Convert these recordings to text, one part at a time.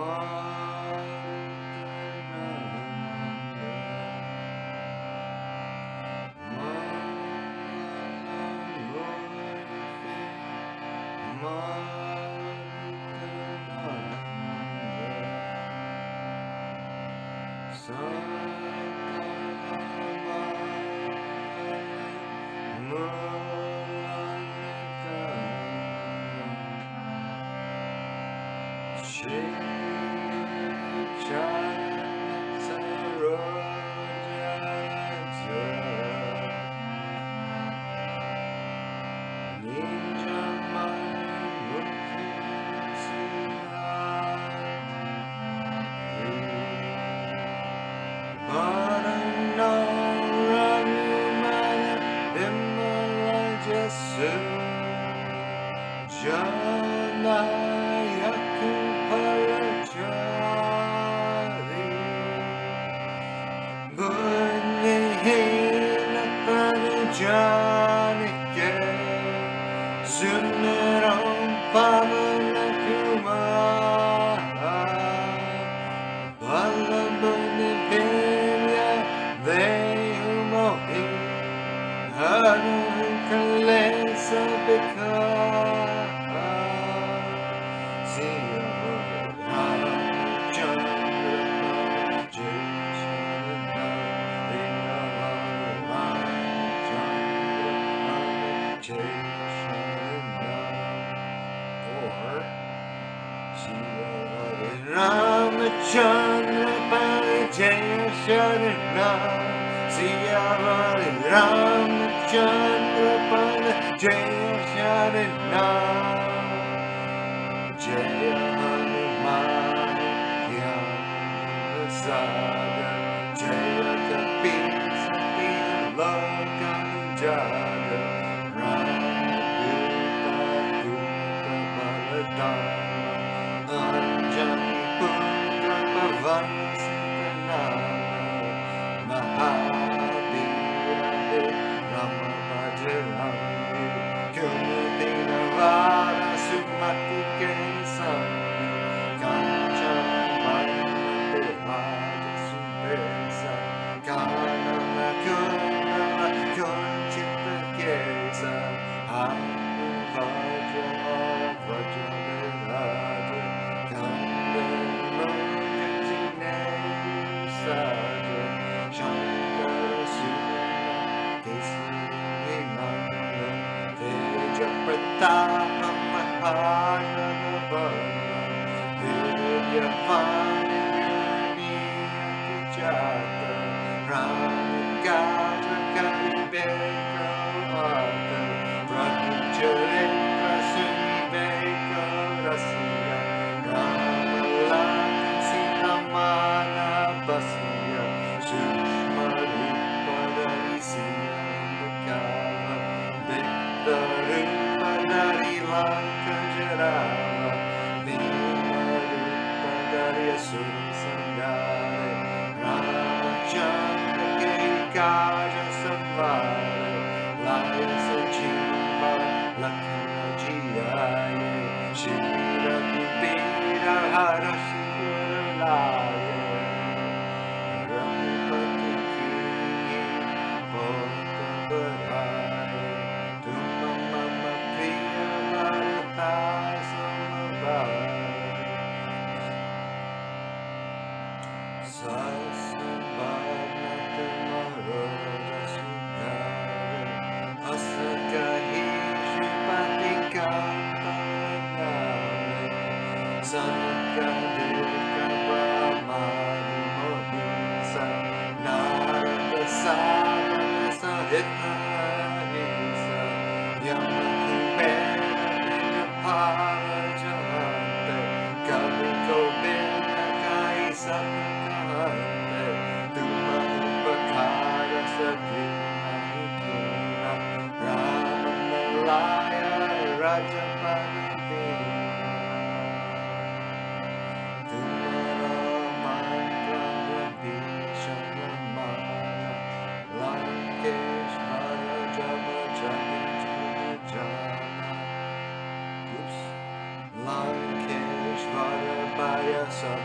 Hanuman Chalisa Ramachandra Jaya Sharanam Siya Ramachandra Jaya Sharanam Jaya Hanuman Jaya Saga Jaya Kapisa Loka Jaga Ramaduta Duta Baladama Anjani Putra Pavansitana Mahavira Rama Bhajarami Kumudina Vara Sumati Kesami Kancana Vaimate Raja Subesa Kanana Kunala Kunchita Kesa Anu Vaja Vajaviraja Kandana Jajine Saja Shankara Suna Kesari Nanda Teja Pratapa Mahajana Bhana Vidya Vani Niyati Jata Ramagaja Karibeka Vata Brahmacharitra Suniveka Rasya Ramalakan Sitamana Basya Sushma Rupa Darisiya Andakava Vikta Rupa Dari Lanka Jarava Vima Rupa Dari Asura Sangare Ramachandra Kaja Samvare Laya Sanjiva Lakshmana Jiyaye Shira Kupira Hara Shira Laye Rampati Kiri Bhota Baraye Tumma Mama Priya Bharata Samabhare Sasabhavata Maroja Sudhare Asakahi Shripati Kampaname Sanakadeka Brahmadi Mohisa Narada Sadhana Sahita Nisa Yamakubena Nikapala Jahante Kavi Kobena Kaisa Nakahante Tuma Upakara Sakina Hikina Ramamalaya Rajapanavina Tumara Mantra Vabhishamamana Lankeshvara Java Java Jana Lankeshvara Bhaya Sabha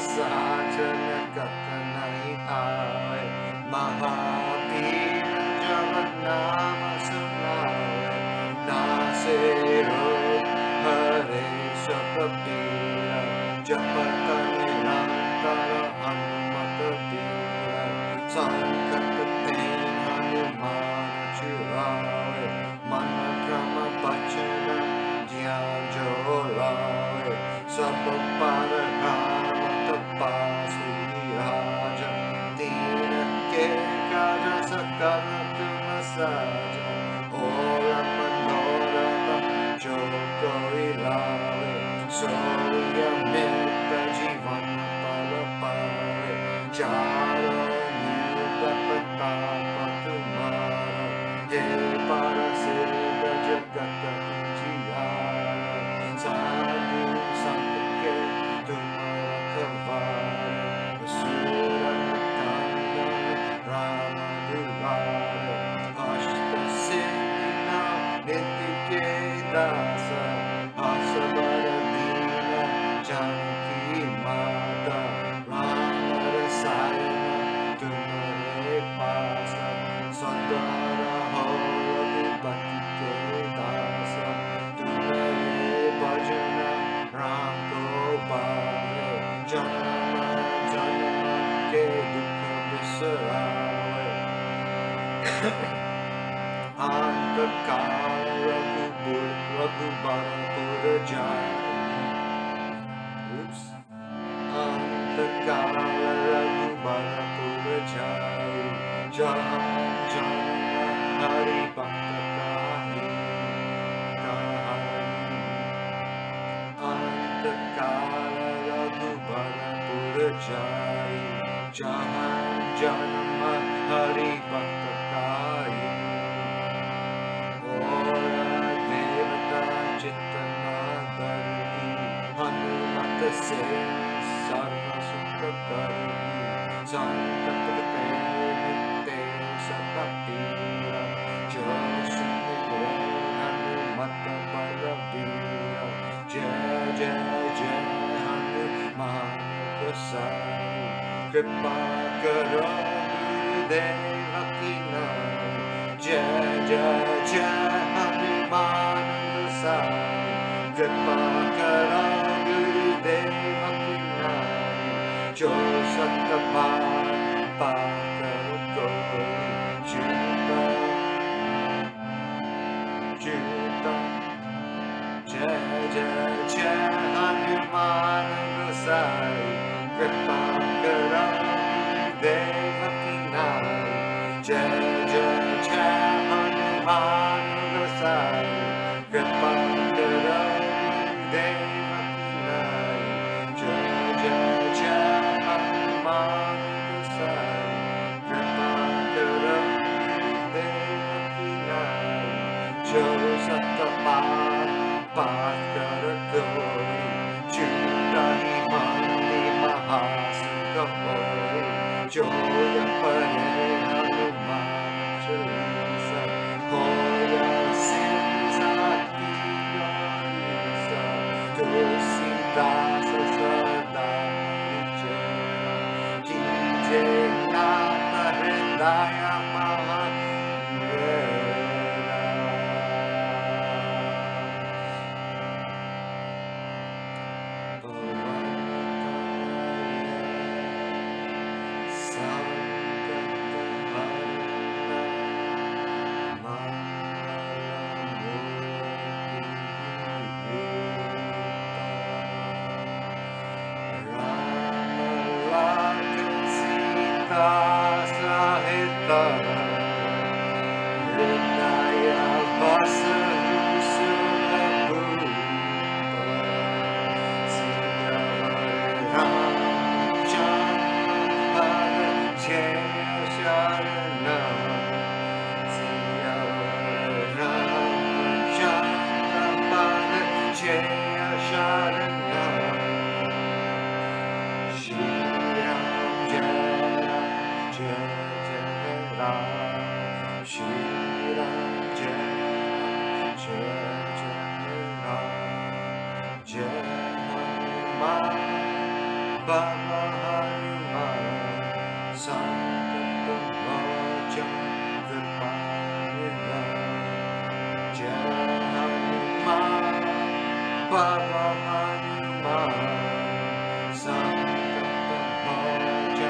साजन कत नहीं आवे, महावीर जब नाम सुनावे, नासे रोग हरे सब पीरा, जपत निरंतर हनुमत बीरा, संकट ते हनुमान छुड़ावे, मन क्रम बचन ध्यान जो लावे, सब पर नाम तपास राज, दीन के काज सकल तुम साज, ओर मनोरथ जो कोई लावे, सोई अमृत जीवन पल पावे, चारों युग प्रताप तुम्हारा, हे पर सिद्ध जगत जियारा, साधु संत के तुम रखवारे, असुर कंदन राम दुलारे, अष्ट सिद्धि नित्य के दास, असबर दीन जानकी माता, राम रसायन तुम्हारे पास, सदा रहो रघुपति के दास, तुम्हारे भजन राम को पावे, जन्म जन्म के दुख बिसरावे, अंत काल रघुबर जाए, अंत काल रघुबर जाए, जहाँ जन्म हरि भक्त कहानी, अंत काल रघुबर जाए, जहाँ जन्म हरि भक्त कहानी, और देवता चितना धरनी, हनुमत से सर्व सुख करनी, संकट ते नित्य सत पीरा, जो सुमिरै हनुमत बलबीरा, जय जय जय हनुमान गोसाई, कृपा करो गुरुदेव की नाई, जय जय जय हनुमान गोसाई, कृपा करो गुरुदेव की नाई, जो सत बार पाकर कोई चूता चूता, जय जय जय हनुमान गोसाई, कृपा करो गुरुदेव की नाई, जय जय जय हनुमान गोसाई, कृपा करो गुरुदेव की नाई, जय जय जय हनुमान गोसाई, कृपा करो गुरुदेव की नाई, जो सत बार पाठ कर कोई छूटा ही मानी महासुख होई, जो पढ़े हनुमान चालीसा, होय सिंह की गौरीसा, तुलसीदास सदा विचरा, कीजे नाथ हृदय महा Bye. Baba Hanuman Sankatammocha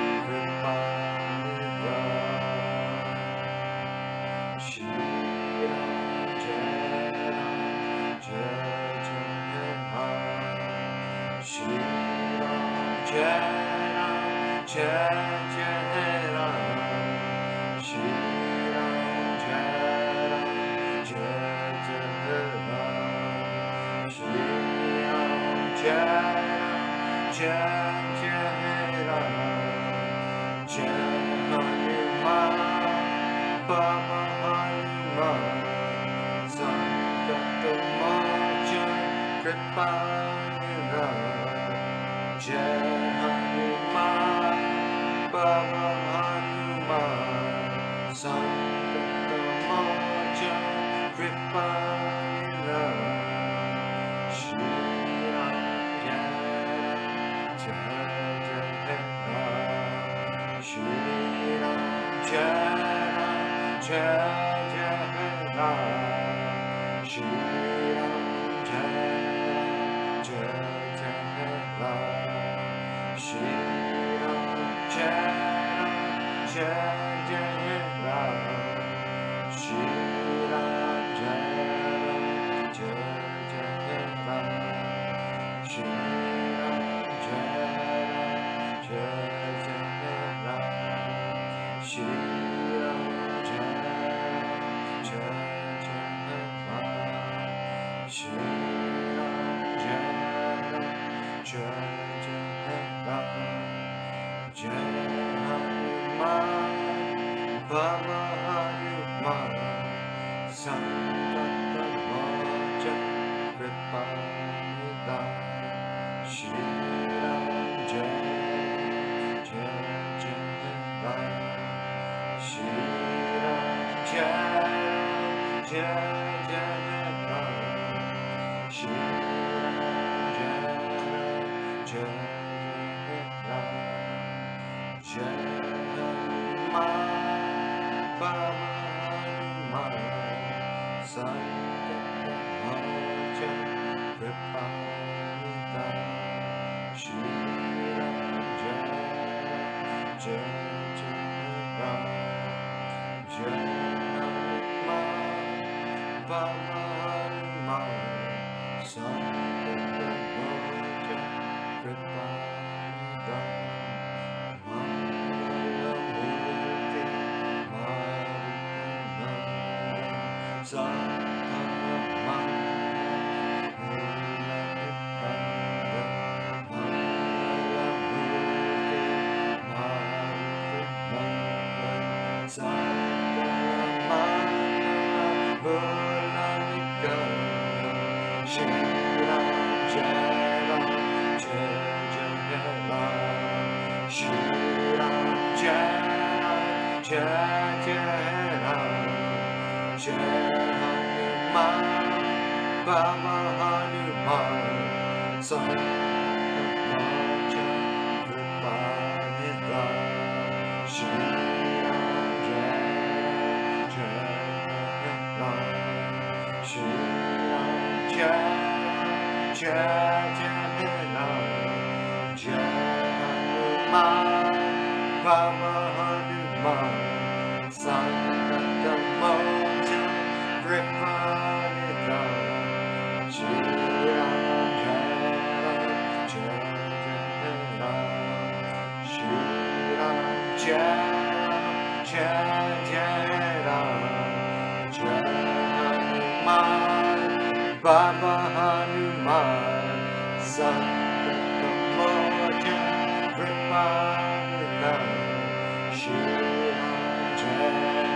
Kripanidha Shri Ram Jai Ram Jai Jai Ram Shri Ram Jai Ram Jai Jai Ram Shri Ram Jai Ram Jai Jai Ram Shri Ram Jai Ram Jai Jai Ram Jai Hanuman Baba Hanuman Sankatammocha Kripanidha Jai Hanuman Baba Hanuman Sankatammocha Kripanidha Shri Ram Jai Jai Ram Shri Ram Jai Ram Jai Ram Shri Ram Jai Ram Shri Ram Jai Ram Shri Ram Jai Ram Shri Ram Jai Ram Shri Ram Shri Hanuman Baba Hanuman Sankatammocha Kripanidha Shri Ram Jai Ram Shri Ram Jai Ram Shri Ram Jai Ram Jai Hanuman Baba Hanuman Sankatammocha Kripanidha Shri Ram Jai Ram Jai Hanuman Baba Hanuman Sankatammocha Kripanidha Mangalamurti Marunandan Sankatammocha Shri Ram Jai Ram Jai Jai Ram Shri Ram Jai Ram Jai Jai Ram Jai Hanuman Baba Hanuman Sankatammocha Kripanidha Shri Ram Jai Ram Shri Ram Jai Ram Jai Hanuman Baba Hanuman Sankatammocha Kripanidha Shri Ram Jai Ram Shri Ram Jai Ram Jai Hanuman Baba Hanuman Sankatammocha Kripanidha Shri Ram Jai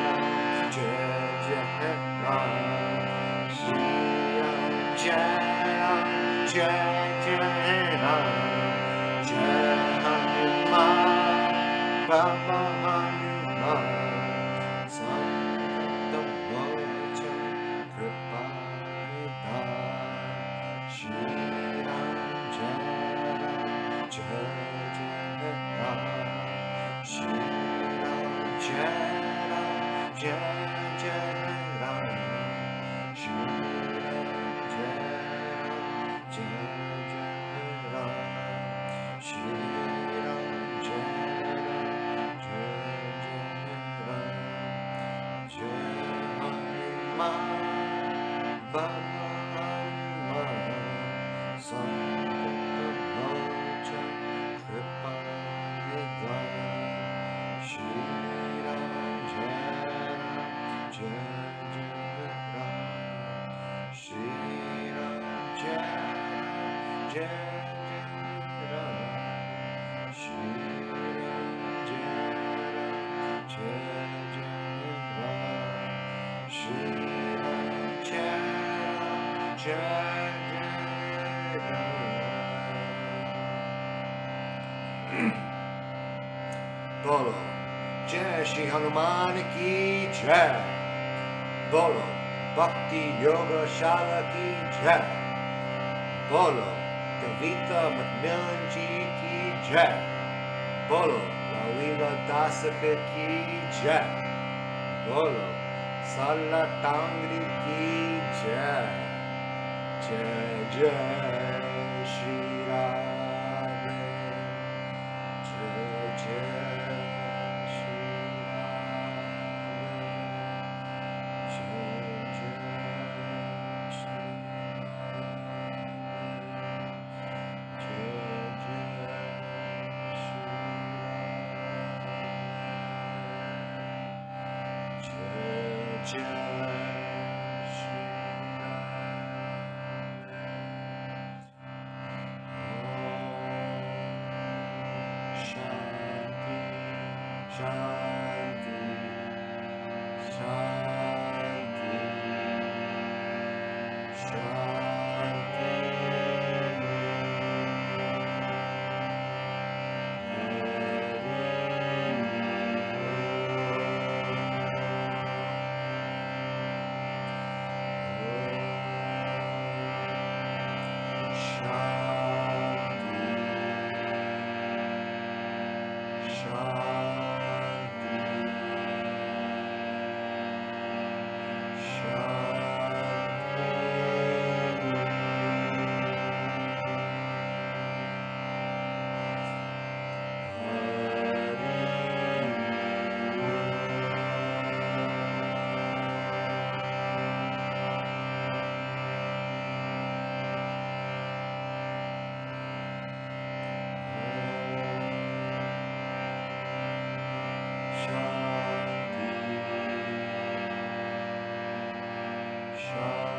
Ram Shri Ram Jai Ram Jai Hanuman Baba Hanuman Sankatammocha Kripanidha Shri Ram Jai Ram Shri Ram Jai Ram Shri Ram Bolo, Jai Shri Hanuman ki Jai. Bolo, Bhakti Yoga Shala ki Jai. Bolo, Kavita MacMillan ji ki Jai. Bolo, Lalila Dasaka ki Jai. Bolo, Sala Tangri ki Jai. Jai Jai Shri Radhe. Jai Jai Shri Radhe. Jai Jai Shri Radhe. Jai Jai Shri Radhe. Jai Jai Shri Shanti, Shanti, Shanti, Shanti, Shanti.